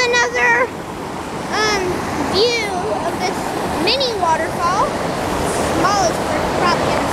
another view of this mini waterfall. Smallest probably